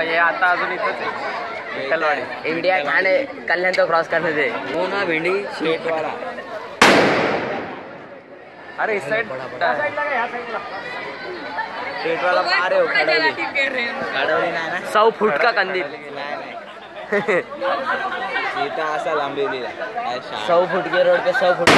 हे आता अजून इथंच आहे विठ्ठलवाडी. इंडिया ठाणे कल्याण तो क्रॉस करने दे. वो ना भेंडी शेट वाला. अरे इस साइड शेट वाला पारे हो काढवली नाही ना. 100 फूट का कंदील. इथं असा लांबलेला 100 फुट के रोड पे 100 फुट.